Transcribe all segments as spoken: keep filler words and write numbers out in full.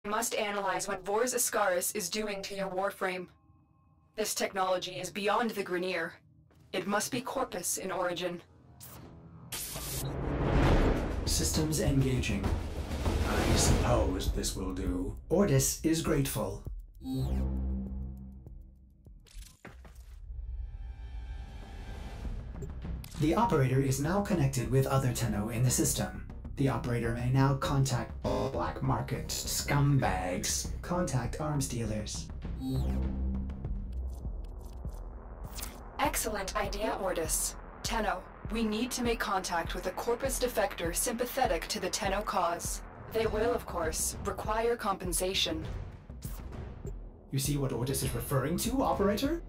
Must analyze what Vors Ascaris is doing to your Warframe. This technology is beyond the Grineer. It must be Corpus in origin. Systems engaging. I suppose this will do. Ordis is grateful. The operator is now connected with other Tenno in the system. The operator may now contact all black market scumbags. Contact arms dealers. Excellent idea, Ordis. Tenno, we need to make contact with a Corpus defector sympathetic to the Tenno cause. They will, of course, require compensation. You see what Ordis is referring to, operator?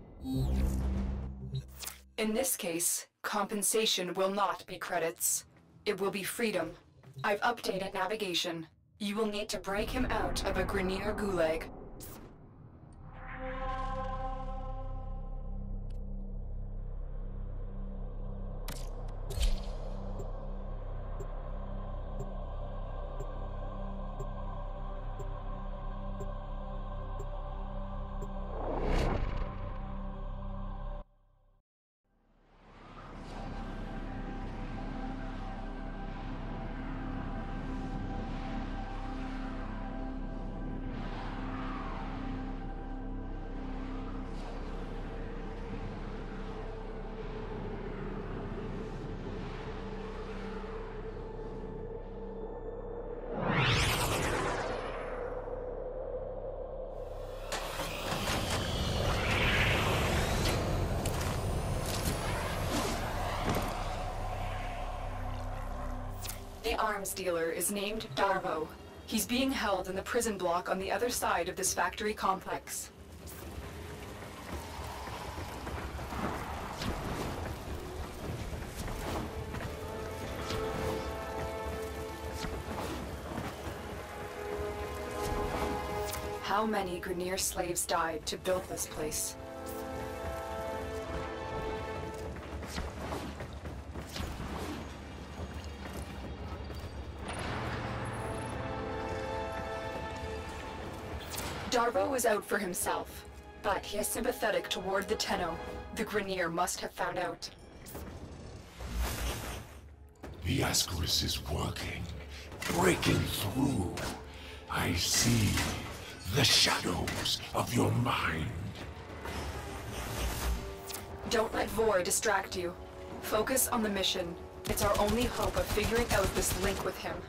In this case, compensation will not be credits. It will be freedom. I've updated navigation. You will need to break him out of a Grineer gulag. The arms dealer is named Darvo. He's being held in the prison block on the other side of this factory complex. How many Grineer slaves died to build this place? Darvo is out for himself, but he is sympathetic toward the Tenno. The Grineer must have found out. The Ascaris is working, breaking through. I see the shadows of your mind. Don't let Vor distract you. Focus on the mission. It's our only hope of figuring out this link with him.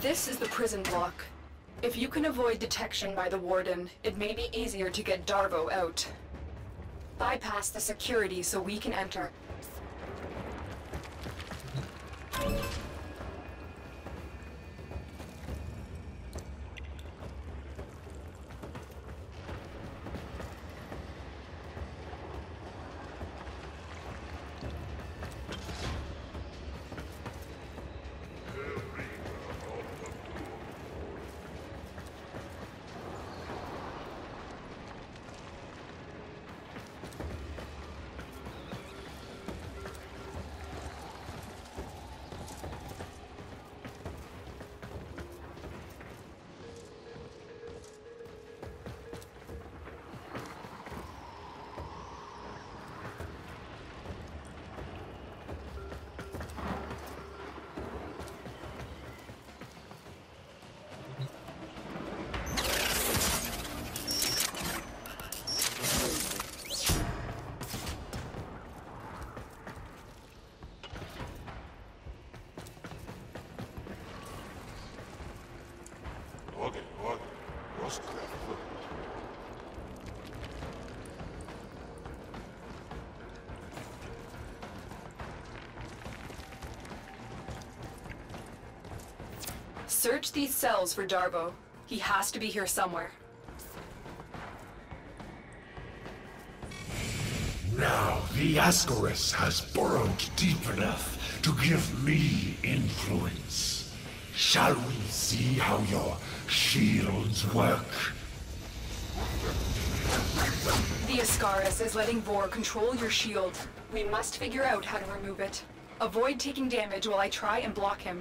This is the prison block. If you can avoid detection by the warden, it may be easier to get Darvo out. Bypass the security so we can enter. Search these cells for Darvo. He has to be here somewhere. Now the Ascaris has burrowed deep enough to give me influence. Shall we see how your shields work? The Ascaris is letting Vor control your shield. We must figure out how to remove it. Avoid taking damage while I try and block him.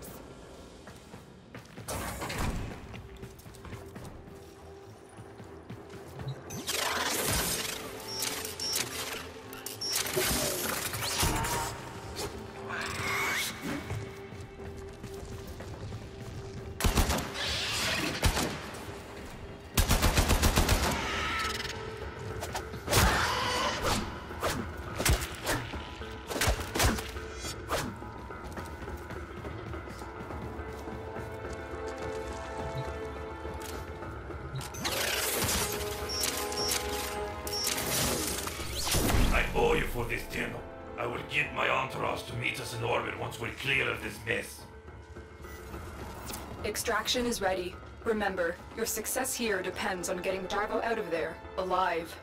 owe you for this, Tenno. I will get my entourage to meet us in orbit once we're clear of this mess. Extraction is ready. Remember, your success here depends on getting Darvo out of there, alive.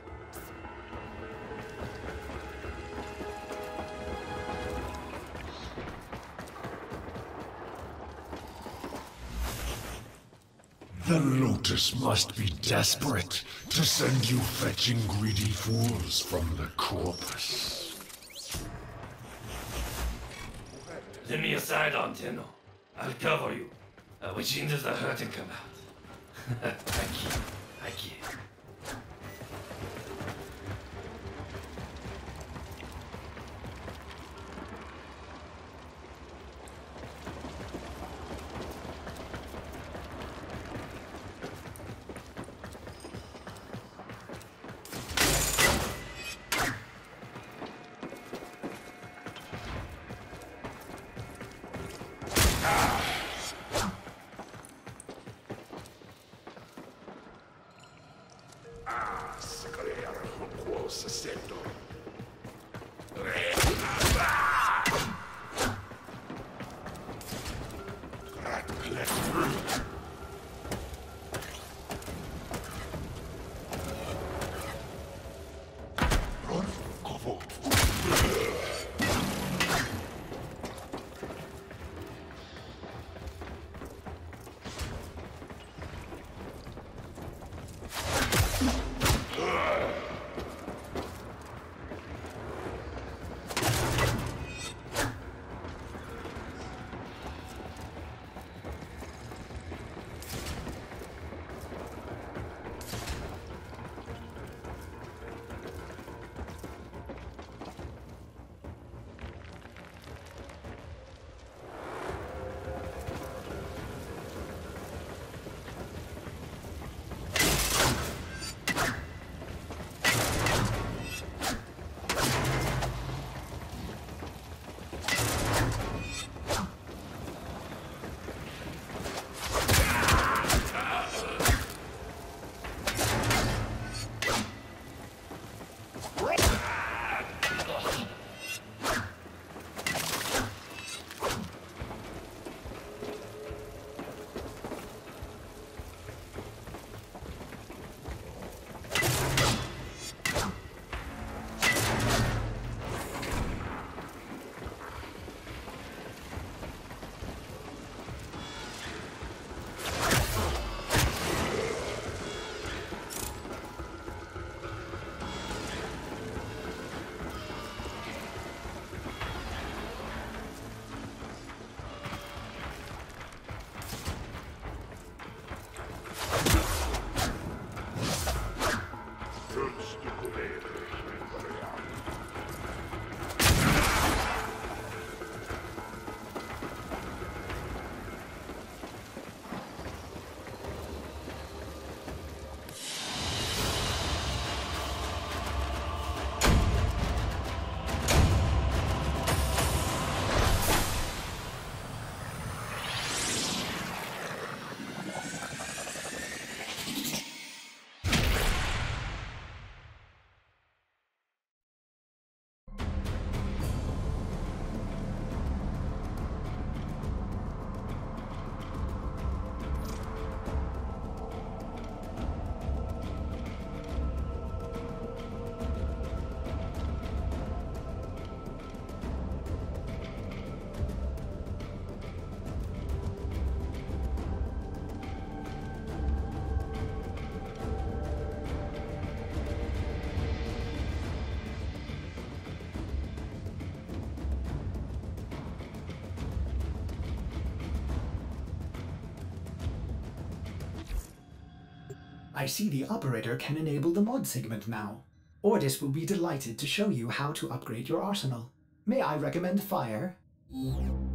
The Lotus must be desperate to send you fetching greedy fools from the corpus. Lend me a sidearm, Tenno. I'll cover you. Uh, which end does the hurting come out? I can't. I can't. I see the operator can enable the mod segment now. Ordis will be delighted to show you how to upgrade your arsenal. May I recommend fire?